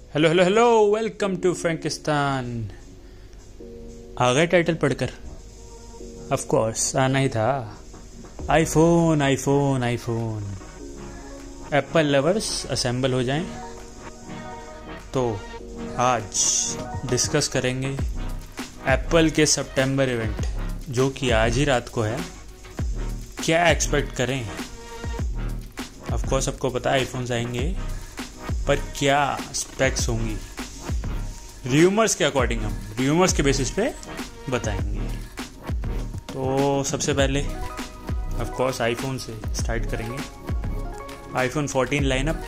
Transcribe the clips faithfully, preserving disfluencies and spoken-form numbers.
Hello hello hello welcome to फ्रैंकिस्तान। आ गए टाइटल पढ़कर? ऑफ कोर्स आना ही था। IPhone iPhone iPhone. Apple lovers assemble हो जाएं। तो आज डिस्कस करेंगे एप्पल के सितंबर इवेंट जो कि आज ही रात को है। क्या एक्सपेक्ट करें? ऑफ कोर्स सबको पता है आईफोन्स आएंगे, पर क्या स्पेक्स होंगी र्यूमर्स के अकॉर्डिंग, हम र्यूमर्स के बेसिस पे बताएंगे। तो सबसे पहले ऑफ कोर्स आईफोन से स्टार्ट करेंगे। आईफोन फोर्टीन लाइनअप,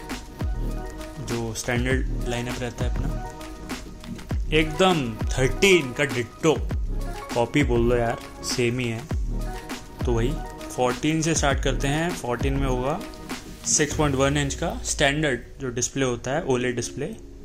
जो स्टैंडर्ड लाइनअप रहता है अपना, एकदम थर्टीन का डिट्टो कॉपी बोल लो यार, सेम ही है। तो वही फोर्टीन से स्टार्ट करते हैं। फोर्टीन में होगा सिक्स पॉइंट वन इंच का स्टैंडर्ड जो डिस्प्ले होता है, ओलेड डिस्प्ले,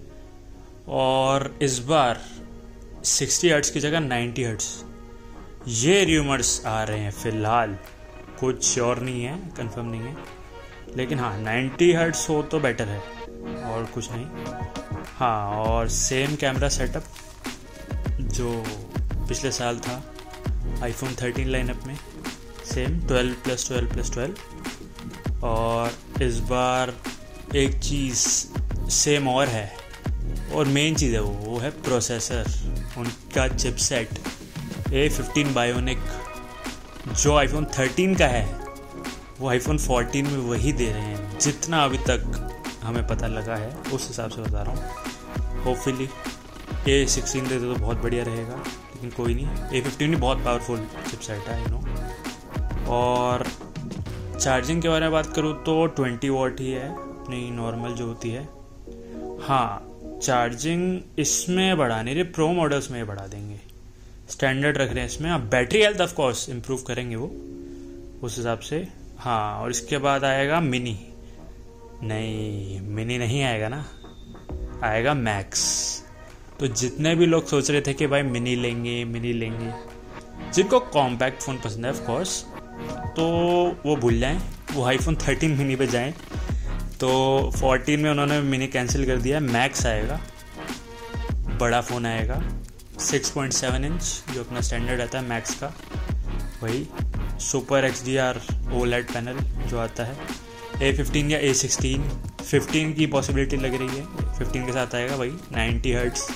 और इस बार सिक्सटी हर्ट्ज की जगह नाइंटी हर्ट्ज। ये र्यूमर्स आ रहे हैं फिलहाल, कुछ श्योर नहीं है, कंफर्म नहीं है, लेकिन हाँ नाइंटी हर्ट्ज हो तो बेटर है और कुछ नहीं। हाँ, और सेम कैमरा सेटअप जो पिछले साल था आईफोन थर्टीन लाइनअप में, same twelve plus twelve plus twelve. और इस बार एक चीज़ सेम और है, और मेन चीज़ है वो वो है प्रोसेसर। उनका चिपसेट ए फिफ्टीन बायोनिक जो आईफोन थर्टीन का है, वो आईफोन फोर्टीन में वही दे रहे हैं। जितना अभी तक हमें पता लगा है उस हिसाब से बता रहा हूँ। होपफुली ए सिक्सटीन दे तो बहुत बढ़िया रहेगा, लेकिन कोई नहीं, ए फिफ्टीन भी बहुत पावरफुल चिपसेट है, यू नो। और चार्जिंग के बारे में बात करूँ तो ट्वेंटी वॉट ही है अपनी नॉर्मल जो होती है। हाँ, चार्जिंग इसमें बढ़ा नहीं रहे, प्रो मॉडल्स में बढ़ा देंगे, स्टैंडर्ड रख रहे हैं इसमें। अब battery health of course improve करेंगे वो उस हिसाब से। हाँ, और इसके बाद आएगा मिनी। नहीं, मिनी नहीं आएगा ना, आएगा मैक्स। तो जितने भी लोग सोच रहे थे कि भाई मिनी लेंगे मिनी लेंगे, जिनको कॉम्पैक्ट फ़ोन पसंद है ऑफ कोर्स, तो वो भूल जाएं, वो आईफोन थर्टीन मिनी पे जाएं। तो फोर्टीन में उन्होंने मिनी कैंसिल कर दिया, मैक्स आएगा, बड़ा फ़ोन आएगा, सिक्स पॉइंट सेवन इंच जो अपना स्टैंडर्ड रहता है मैक्स का, वही super X D R OLED panel जो आता है। ए फिफ्टीन या ए सिक्सटीन, फिफ्टीन की पॉसिबिलिटी लग रही है, फिफ्टीन के साथ आएगा वही नाइंटी हर्ट्ज।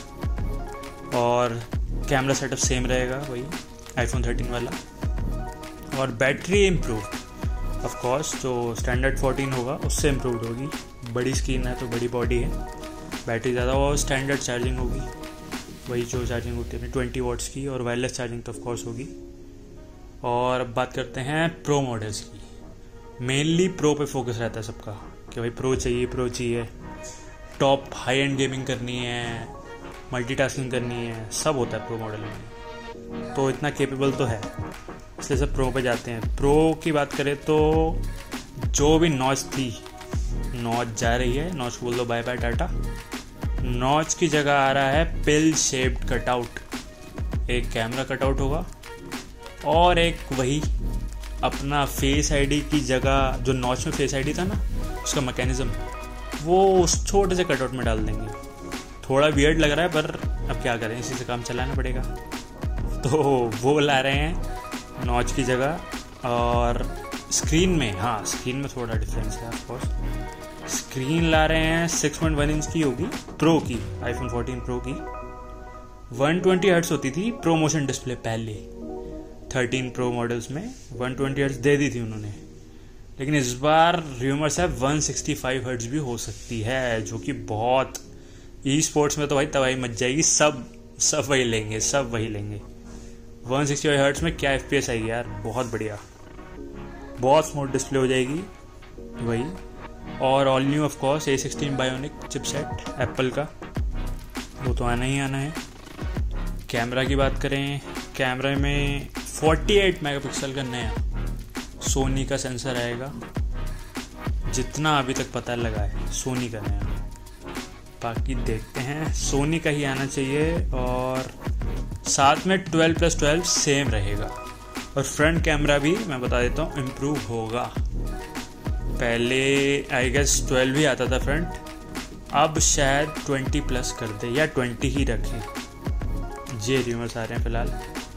और कैमरा सेटअप सेम रहेगा वही आईफोन थर्टीन वाला। और बैटरी इम्प्रूव ऑफ कोर्स, जो स्टैंडर्ड फोर्टीन होगा उससे इम्प्रूव होगी। बड़ी स्क्रीन है तो बड़ी बॉडी है, बैटरी ज़्यादा, और स्टैंडर्ड चार्जिंग होगी, वही जो चार्जिंग होती है ट्वेंटी वॉट्स की, और वायरलेस चार्जिंग तो ऑफ कोर्स होगी। और अब बात करते हैं प्रो मॉडल्स की। मेनली प्रो पे फोकस रहता है सबका कि भाई प्रो चाहिए प्रो चाहिए, टॉप हाई एंड गेमिंग करनी है, मल्टीटास्किंग करनी है, सब होता है प्रो मॉडल में। तो इतना केपेबल तो है, इसलिए सब प्रो पे जाते हैं। प्रो की बात करें तो जो भी नॉच थी, नॉच जा रही है, नॉच बोल दो बाय बाय टाटा। नॉच की जगह आ रहा है पिल शेप्ड कटआउट। एक कैमरा कटआउट होगा और एक वही अपना फेस आईडी की जगह, जो नॉच में फेस आईडी था ना उसका मैकेनिज्म, वो उस छोटे से कटआउट में डाल देंगे। थोड़ा वियर्ड लग रहा है, पर अब क्या करें, इसी से काम चलाना पड़ेगा। तो वो ला रहे हैं नॉच की जगह। और स्क्रीन में, हाँ स्क्रीन में थोड़ा डिफरेंस है ऑफ कोर्स। स्क्रीन ला रहे हैं सिक्स पॉइंट वन इंच की होगी प्रो की, आईफोन फोर्टीन प्रो की। वन ट्वेंटी हर्ट्ज होती थी प्रो मोशन डिस्प्ले पहले, थर्टीन प्रो मॉडल्स में वन ट्वेंटी हर्ट्ज दे दी थी उन्होंने, लेकिन इस बार र्यूमर्स है वन सिक्सटी फाइव हर्ट्ज भी हो सकती है, जो कि बहुत, ई स्पोर्ट्स में तो भाई तबाही मच जाएगी। सब सब वही लेंगे, सब वही लेंगे। वन सिक्सटी फाइव हर्ट्ज में क्या एफपीएस आएगी यार, बहुत बढ़िया, बहुत स्मूथ डिस्प्ले हो जाएगी वही। और all new of course A sixteen Bionic chipset Apple का, वो तो आना ही आना है। कैमरा की बात करें, कैमरे में फोर्टी एट मेगापिक्सल का नया सोनी का सेंसर आएगा, जितना अभी तक पता लगा है सोनी का नया। बाकी देखते हैं, सोनी का ही आना चाहिए। और साथ में ट्वेल्व प्लस ट्वेल्व सेम रहेगा, और फ्रंट कैमरा भी मैं बता देता हूँ इम्प्रूव होगा। पहले आई गेस ट्वेल्व ही आता था फ्रंट, अब शायद ट्वेंटी प्लस कर दे या ट्वेंटी ही रखें, ये रूमर्स आ रहे हैं फिलहाल।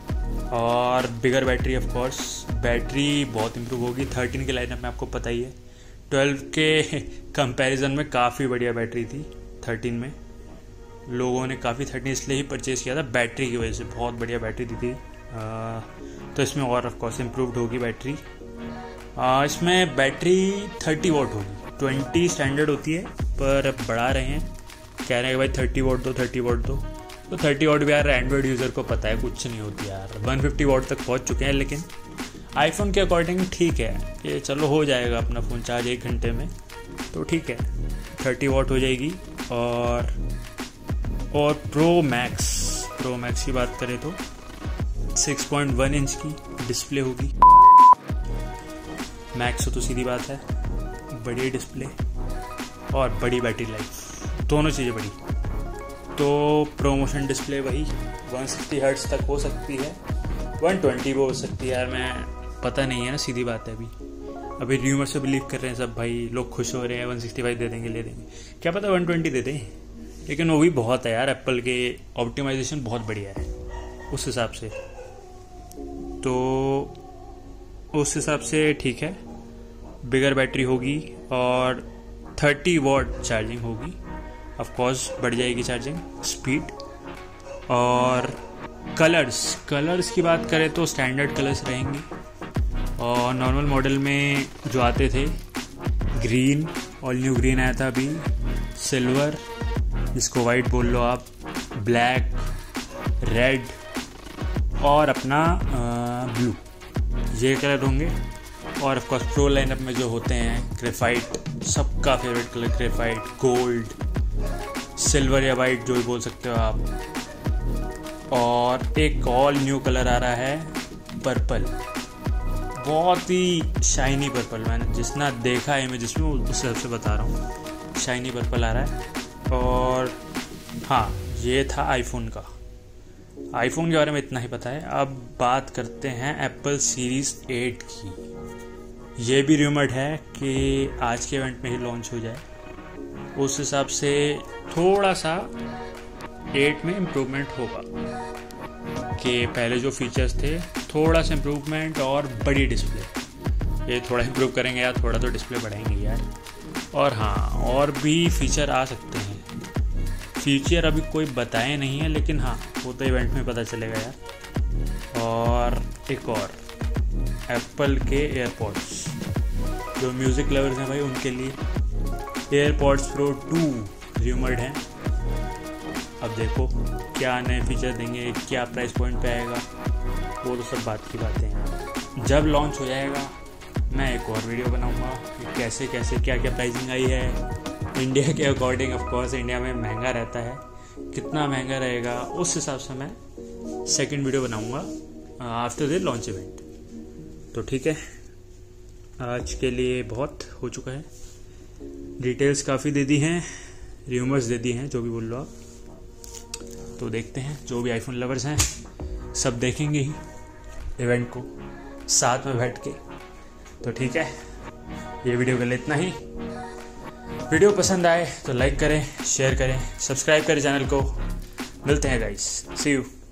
और bigger battery of course, battery बहुत इम्प्रूव होगी। थर्टीन के लाइनअप में आपको पता ही है, ट्वेल्व के कंपैरिजन में काफ़ी बढ़िया बैटरी थी थर्टीन में। लोगों ने काफ़ी थर्टीन इसलिए ही परचेज़ किया था बैटरी की वजह से, बहुत बढ़िया बैटरी दी थी। आ, तो इसमें और ऑफ कोर्स इम्प्रूव्ड होगी बैटरी। आ, इसमें बैटरी थर्टी वॉट होगी, ट्वेंटी स्टैंडर्ड होती है पर अब बढ़ा रहे हैं, कह रहे हैं कि भाई थर्टी वॉट दो थर्टी वॉट दो। तो थर्टी वॉट भी यार एंड्रॉयड यूज़र को पता है कुछ नहीं होती यार, वन फिफ्टी वॉट तक पहुंच चुके हैं। लेकिन आईफोन के अकॉर्डिंग ठीक है कि चलो हो जाएगा अपना फ़ोन चार्ज एक घंटे में, तो ठीक है थर्टी वॉट हो जाएगी। और और प्रो मैक्स प्रो मैक्स की बात करें तो सिक्स पॉइंट वन इंच की डिस्प्ले होगी। मैक्स हो तो सीधी बात है, बड़ी डिस्प्ले और बड़ी बैटरी लाइफ, दोनों चीज़ें बड़ी। तो प्रोमोशन डिस्प्ले वही वन सिक्सटी हर्ट्ज तक हो सकती है, वन ट्वेंटी भी हो सकती है यार, मैं पता नहीं है ना, सीधी बात है। अभी अभी र्यूमर से बिलीव कर रहे हैं सब भाई, लोग खुश हो रहे हैं वन सिक्सटी फाइव दे देंगे ले देंगे, क्या पता वन ट्वेंटी दे दें। लेकिन वो भी बहुत है यार, एप्पल के ऑप्टिमाइजेशन बहुत बढ़िया है उस हिसाब से, तो उस हिसाब से ठीक है। बिगर बैटरी होगी और थर्टी वॉट चार्जिंग होगी, ऑफ कोर्स बढ़ जाएगी चार्जिंग स्पीड। और कलर्स कलर्स की बात करें तो स्टैंडर्ड कलर्स रहेंगे, और नॉर्मल मॉडल में जो आते थे ग्रीन, ऑल न्यू ग्रीन आया था अभी, सिल्वर जिसको वाइट बोल लो आप, ब्लैक, रेड और अपना ब्लू, ये कलर होंगे। और ऑफ कोर्स प्रो लाइनअप में जो होते हैं ग्रेफाइट, सबका favourite colour graphite, gold, silver या वाइट जो भी बोल सकते हो आप। और एक ऑल न्यू कलर आ रहा है पर्पल, बहुत ही शाइनी पर्पल, मैंने जितना देखा है इमेजेस में उस हिसाब से बता रहा हूँ, शाइनी पर्पल आ रहा है। और हाँ, ये था आईफोन का, आईफोन के बारे में इतना ही पता है। अब बात करते हैं एप्पल सीरीज एट की। ये भी रूमर्ड है कि आज के इवेंट में ही लॉन्च हो जाए, उस हिसाब से थोड़ा सा एट में इम्प्रूवमेंट होगा, कि पहले जो फीचर्स थे थोड़ा सा इम्प्रूवमेंट और बड़ी डिस्प्ले, ये थोड़ा इम्प्रूव करेंगे यार, थोड़ा तो डिस्प्ले बढ़ाएंगे यार। और हाँ, और भी फीचर आ सकते हैं, फीचर अभी कोई बताए नहीं है, लेकिन हाँ वो तो इवेंट में पता चलेगा यार। और एक और एप्पल के एयरपॉड्स, जो म्यूज़िक लवर्स हैं भाई उनके लिए एयरपॉड्स प्रो टू रूमर्ड हैं। अब देखो क्या नए फीचर देंगे, क्या प्राइस पॉइंट पे आएगा, वो तो सब बात की बातें हैं। जब लॉन्च हो जाएगा मैं एक और वीडियो बनाऊंगा कि कैसे कैसे क्या क्या प्राइसिंग आई है इंडिया के अकॉर्डिंग। ऑफ कोर्स इंडिया में महंगा रहता है, कितना महंगा रहेगा उस हिसाब से मैं सेकंड वीडियो बनाऊंगा आफ्टर द लॉन्च इवेंट। तो ठीक है, आज के लिए बहुत हो चुका है, डिटेल्स काफ़ी दे दी हैं, र्यूमर्स दे दी हैं, जो भी बोल लो आप। तो देखते हैं, जो भी आईफोन लवर्स हैं सब देखेंगे ही इवेंट को साथ में बैठ के। तो ठीक है, ये वीडियो के लिए इतना ही। वीडियो पसंद आए तो लाइक करें, शेयर करें, सब्सक्राइब करें चैनल को। मिलते हैं गाइस, सी यू।